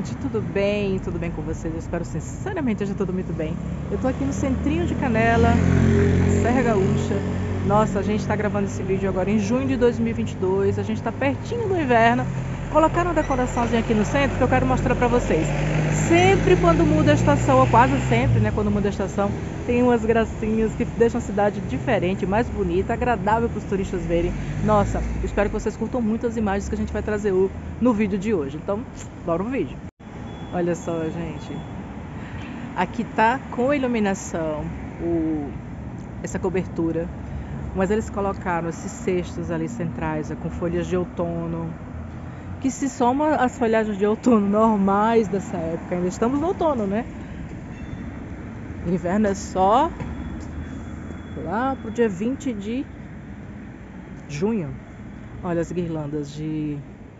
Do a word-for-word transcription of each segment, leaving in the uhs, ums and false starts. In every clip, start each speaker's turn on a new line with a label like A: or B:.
A: gente, tudo bem? Tudo bem com vocês? Eu espero sinceramente esteja tudo muito bem. Eu tô aqui no centrinho de Canela, Serra Gaúcha. Nossa, a gente tá gravando esse vídeo agora em junho de dois mil e vinte e dois. A gente tá pertinho do inverno. Colocaram uma decoraçãozinha aqui no centro que eu quero mostrar pra vocês. Sempre quando muda a estação, ou quase sempre, né, quando muda a estação, tem umas gracinhas que deixam a cidade diferente, mais bonita, agradável para os turistas verem. Nossa, espero que vocês curtam muito as imagens que a gente vai trazer no vídeo de hoje. Então, bora pro vídeo. Olha só, gente. Aqui tá com a iluminação, o, essa cobertura, mas eles colocaram esses cestos ali centrais, com folhas de outono, que se soma às folhagens de outono normais dessa época. Ainda estamos no outono, né? Inverno é só lá pro dia vinte de junho. Olha as guirlandas de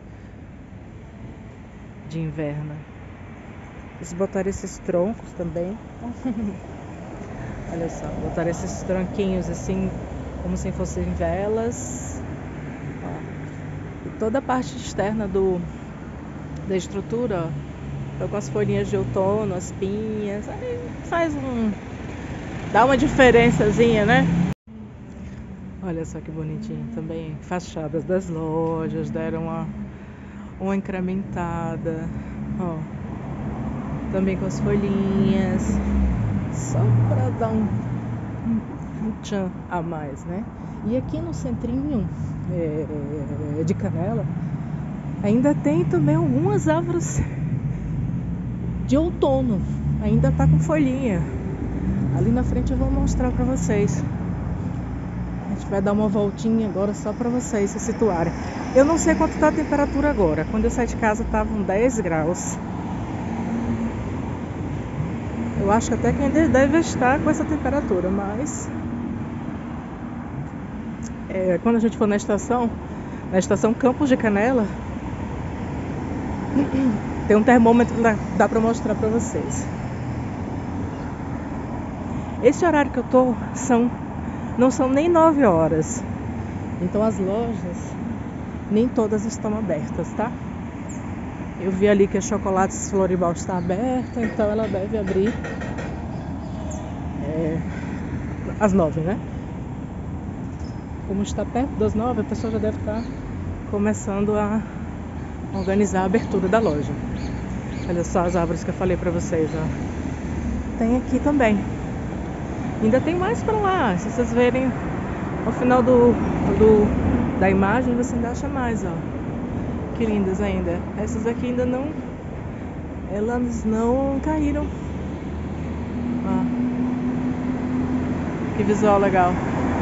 A: de inverno. Eles botaram esses troncos também. Olha só, botaram esses tronquinhos assim, como se fossem velas. Ó. E toda a parte externa do da estrutura, ó, tô com as folhinhas de outono, as pinhas. Aí faz um... dá uma diferençazinha, né? Olha só que bonitinho. Também fachadas das lojas deram uma, uma incrementada. Ó. Também com as folhinhas. Só para dar um, um, um tchan a mais, né? E aqui no centrinho é, de Canela ainda tem também algumas árvores de outono. Ainda tá com folhinha. Ali na frente eu vou mostrar pra vocês. A gente vai dar uma voltinha agora só pra vocês se situarem. Eu não sei quanto tá a temperatura agora. Quando eu saí de casa estavam dez graus. Eu acho que até que ainda deve estar com essa temperatura, mas é, quando a gente for na estação, na estação Campos de Canela, tem um termômetro lá, dá pra mostrar pra vocês. Esse horário que eu tô são, não são nem nove horas. Então as lojas nem todas estão abertas, tá? Eu vi ali que a Chocolates Floribal está aberta, então ela deve abrir é, às nove, né? Como está perto das nove, a pessoa já deve estar começando a organizar a abertura da loja. Olha só as árvores que eu falei pra vocês, ó. Tem aqui também. Ainda tem mais pra lá. Se vocês verem ao final do, do, da imagem, você ainda acha mais, ó. Que lindas ainda. Essas aqui ainda não... elas não caíram. Ó. Que visual legal.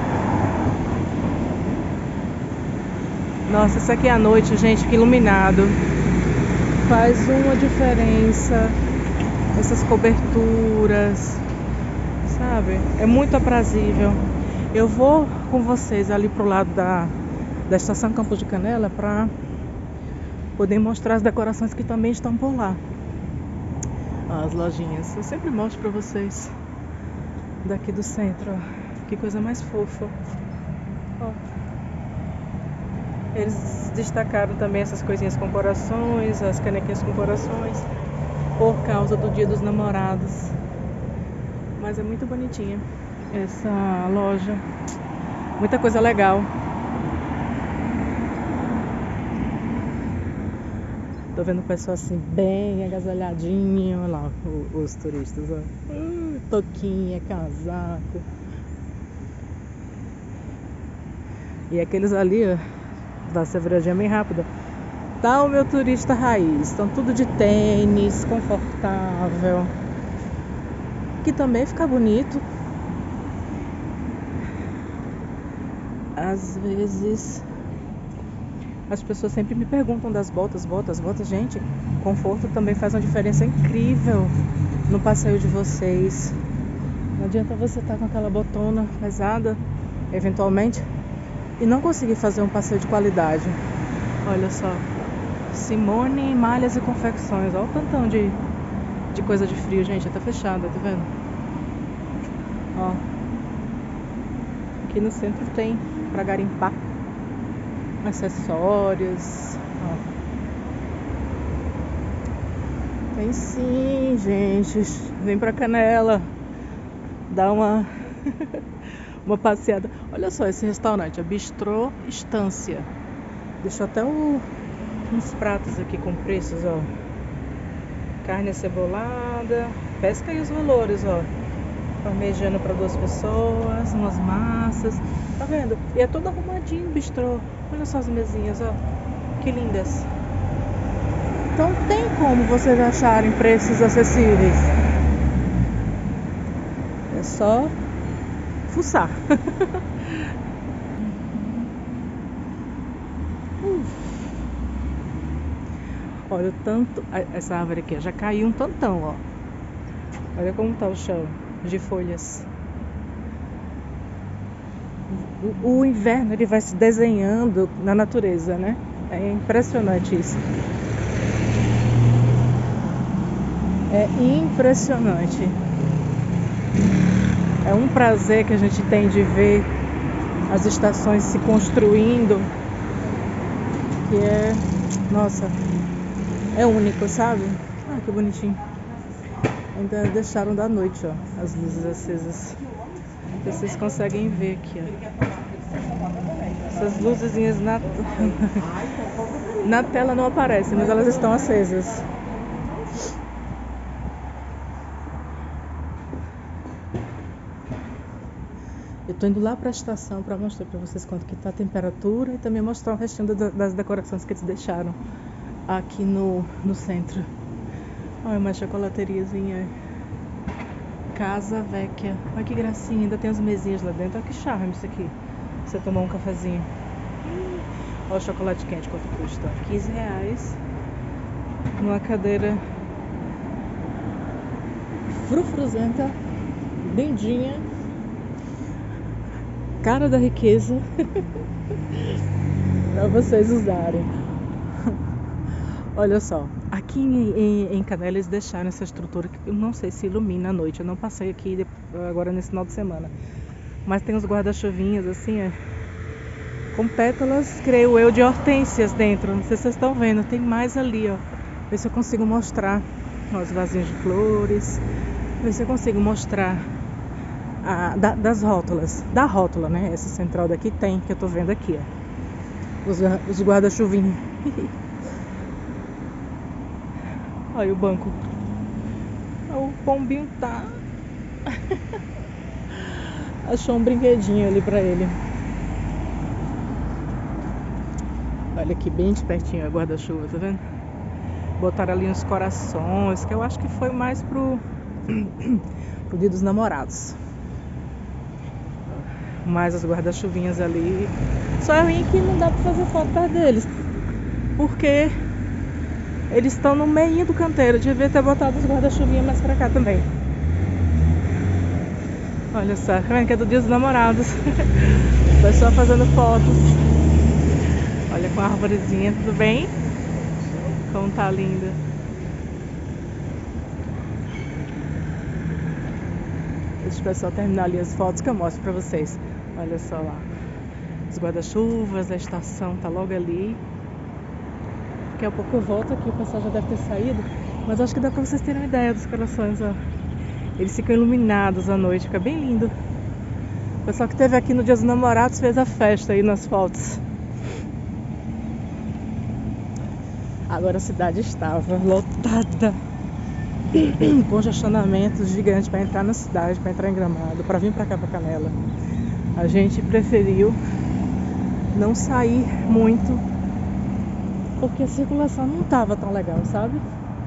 A: Nossa, isso aqui à noite, gente, que iluminado. Faz uma diferença. Essas coberturas, sabe? É muito aprazível. Eu vou com vocês ali pro lado da, da estação Campos de Canela para poder mostrar as decorações que também estão por lá. Ó, as lojinhas. Eu sempre mostro para vocês daqui do centro. Ó. Que coisa mais fofa. Ó. Eles destacaram também essas coisinhas com corações, as canequinhas com corações, por causa do Dia dos Namorados. Mas é muito bonitinha essa loja. Muita coisa legal. Tô vendo o pessoal assim bem agasalhadinho. Olha lá os, os turistas, ó. Uh, toquinha, casaco. E aqueles ali, ó, dá essa viradinha bem rápida. Tá o meu turista raiz. Estão tudo de tênis, confortável. Que também fica bonito. Às vezes as pessoas sempre me perguntam das botas, botas, botas. Gente, conforto também faz uma diferença incrível no passeio de vocês. Não adianta você estar com aquela botona pesada, eventualmente, e não conseguir fazer um passeio de qualidade. Olha só, Simone Malhas e Confecções. Olha o tantão de, de coisa de frio, gente. Tá fechada, tá vendo? Ó, aqui no centro tem pra garimpar acessórios. Ó. Vem sim, gente. Vem pra Canela. Dá uma uma passeada. Olha só esse restaurante, é Bistrô Estância. Deixou até o, uns pratos aqui com preços, ó. Carne acebolada. Pesca aí os valores, ó. Parmegiana para duas pessoas, umas massas. Tá vendo? E é todo arrumadinho o bistrô. Olha só as mesinhas, ó. Que lindas. Então tem como vocês acharem preços acessíveis. É só fuçar. Olha o tanto. Essa árvore aqui já caiu um tantão, ó. Olha como tá o chão de folhas. O, o inverno ele vai se desenhando na natureza, né? É impressionante isso. É impressionante. É um prazer que a gente tem de ver as estações se construindo, que é, nossa, é único, sabe? Ah, que bonitinho. Ainda deixaram da noite, ó, as luzes acesas. Vocês conseguem ver aqui, ó. Essas luzezinhas na na tela não aparecem, mas elas estão acesas. Eu tô indo lá para a estação para mostrar para vocês quanto que tá a temperatura e também mostrar o restinho das decorações que eles deixaram aqui no, no centro. Olha uma chocolateriazinha. Casa Vecchia. Olha que gracinha, ainda tem as mesinhas lá dentro. Olha que charme isso aqui. Você tomar um cafezinho. Olha o chocolate quente, quanto custa? quinze reais. Numa cadeira frufruzenta, lindinha. Cara da riqueza. Pra vocês usarem. Olha só, aqui em, em, em Canela eles deixaram essa estrutura que eu não sei se ilumina à noite. Eu não passei aqui agora nesse final de semana. Mas tem os guarda-chuvinhas assim, é, com pétalas, creio eu, de hortênsias dentro. Não sei se vocês estão vendo, tem mais ali, ó. Ver se eu consigo mostrar, ó, os vasinhos de flores. Ver se eu consigo mostrar a, da, das rótulas. Da rótula, né? Essa central daqui tem, que eu tô vendo aqui, ó. Os, os guarda-chuvinhos. Olha o banco. O pombinho tá. Achou um brinquedinho ali pra ele. Olha aqui, bem de pertinho a guarda-chuva, tá vendo? Botaram ali uns corações, que eu acho que foi mais pro pro dia dos namorados. Mas as guarda-chuvinhas ali. Só é ruim que não dá pra fazer foto perto deles, porque eles estão no meio do canteiro. Devia ter botado os guarda-chuvinhas mais pra cá também. Olha só, tá vendo que é do dia dos namorados. O pessoal fazendo fotos. Olha com a arvorezinha, tudo bem? Como tá linda. Deixa o pessoal terminar ali as fotos que eu mostro pra vocês. Olha só lá. Os guarda-chuvas, a estação tá logo ali. Daqui a pouco eu volto aqui, o pessoal já deve ter saído. Mas acho que dá pra vocês terem uma ideia dos corações, ó. Eles ficam iluminados à noite, fica bem lindo. O pessoal que esteve aqui no Dia dos Namorados fez a festa aí nas fotos. Agora a cidade estava lotada. Congestionamento gigante para entrar na cidade, para entrar em Gramado, para vir para cá, para Canela. A gente preferiu não sair muito, porque a circulação não estava tão legal, sabe?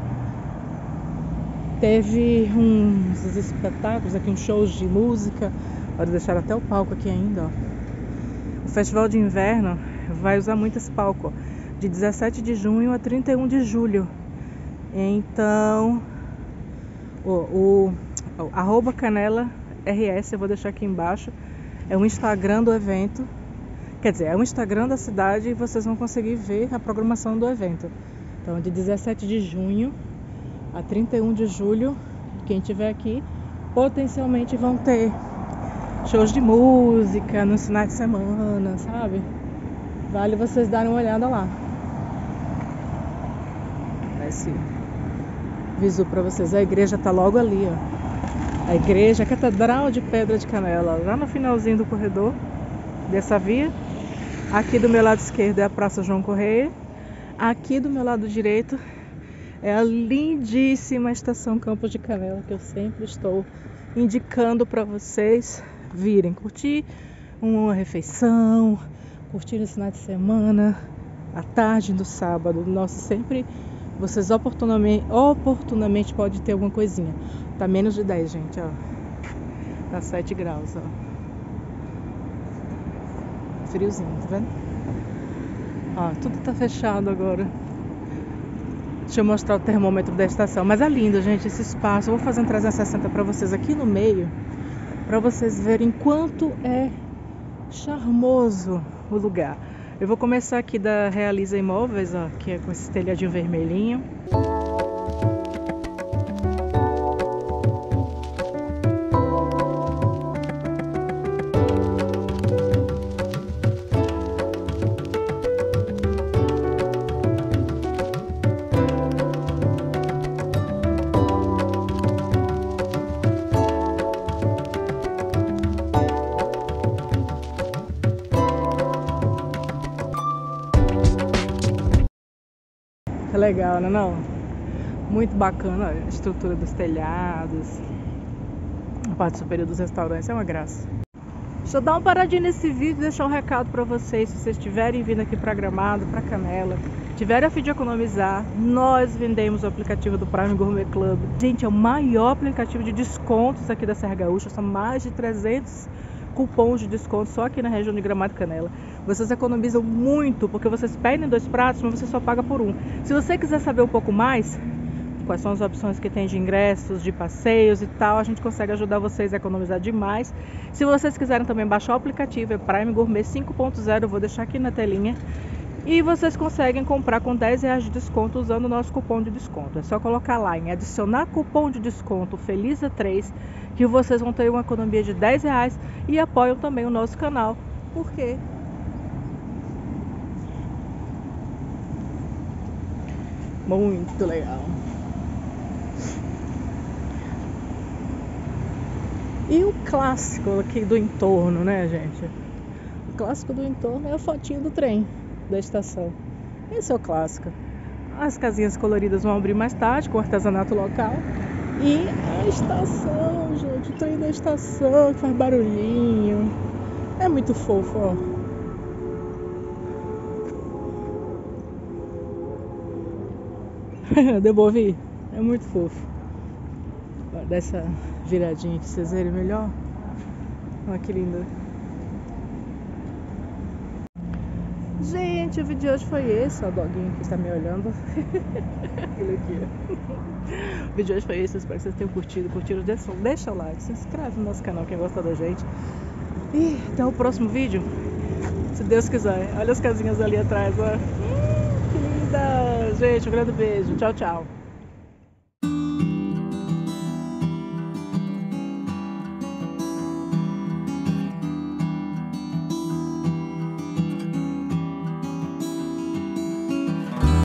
A: Teve uns espetáculos aqui, uns shows de música. Olha, deixaram até o palco aqui ainda, ó. O Festival de Inverno vai usar muito esse palco, ó, de dezessete de junho a trinta e um de julho. Então, o, o, o arroba Canela R S, eu vou deixar aqui embaixo. É o Instagram do evento. Quer dizer, é o Instagram da cidade e vocês vão conseguir ver a programação do evento. Então, de dezessete de junho a trinta e um de julho, quem estiver aqui, potencialmente vão ter shows de música nos finais de semana, sabe? Vale vocês darem uma olhada lá. Parece visu para vocês. A igreja tá logo ali, ó. A igreja, a Catedral de Pedra de Canela, lá no finalzinho do corredor dessa via. Aqui do meu lado esquerdo é a Praça João Correia. Aqui do meu lado direito é a lindíssima Estação Campos de Canela, que eu sempre estou indicando para vocês virem curtir uma refeição, curtir esse final de semana, à tarde do sábado. Nossa, sempre vocês oportunamente, oportunamente podem ter alguma coisinha. Tá menos de dez, gente, ó. Tá sete graus, ó. Friozinho, tá vendo? Ó, tudo tá fechado agora. Deixa eu mostrar o termômetro da estação. Mas é lindo, gente, esse espaço. Eu vou fazer um trezentos e sessenta para vocês aqui no meio, para vocês verem quanto é charmoso o lugar. Eu vou começar aqui da Realiza Imóveis, ó, que é com esse telhadinho vermelhinho. É legal, né? Não? Muito bacana a estrutura dos telhados, a parte superior dos restaurantes, é uma graça. Deixa eu dar uma paradinha nesse vídeo e deixar um recado para vocês. Se vocês estiverem vindo aqui para Gramado, para Canela, tiverem a fim de economizar, nós vendemos o aplicativo do Prime Gourmet Club. Gente, é o maior aplicativo de descontos aqui da Serra Gaúcha. São mais de trezentos cupons de desconto só aqui na região de Gramado e Canela. Vocês economizam muito, porque vocês pedem dois pratos, mas você só paga por um. Se você quiser saber um pouco mais, quais são as opções que tem de ingressos, de passeios e tal, a gente consegue ajudar vocês a economizar demais. Se vocês quiserem também baixar o aplicativo, é Prime Gourmet cinco ponto zero, eu vou deixar aqui na telinha. E vocês conseguem comprar com dez reais de desconto usando o nosso cupom de desconto. É só colocar lá em adicionar cupom de desconto Feliza três, que vocês vão ter uma economia de dez reais e apoiam também o nosso canal. Por quê? Muito legal. E o clássico aqui do entorno, né, gente? O clássico do entorno é a fotinha do trem da estação. Esse é o clássico. As casinhas coloridas vão abrir mais tarde com artesanato local. E a estação, gente, o trem da estação que faz barulhinho. É muito fofo, ó. Deu pra ouvir? É muito fofo. Dessa viradinha que vocês verem melhor. Olha que lindo. Gente, o vídeo de hoje foi esse. Ó, o doguinho que está me olhando. Aquele aqui, ó. O vídeo de hoje foi esse. Espero que vocês tenham curtido. Curtiram? Deixa, deixa o like. Se inscreve no nosso canal quem gosta da gente. E até o próximo vídeo. Se Deus quiser. Olha as casinhas ali atrás, ó. Hum, que linda! Gente, um grande beijo. Tchau, tchau.